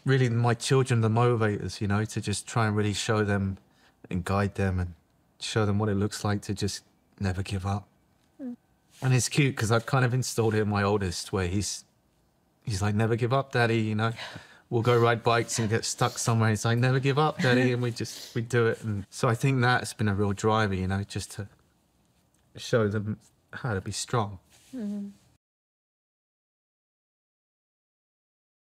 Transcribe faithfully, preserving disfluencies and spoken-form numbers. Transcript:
really my children the motivators, you know, to just try and really show them and guide them and show them what it looks like to just never give up. Mm. And it's cute because I've kind of installed it in my oldest, where he's he's like, never give up, Daddy, you know. We'll go ride bikes and get stuck somewhere. He's like, never give up, Daddy, and we just we do it. And so I think that's been a real driver, you know, just to show them how to be strong. Mm-hmm.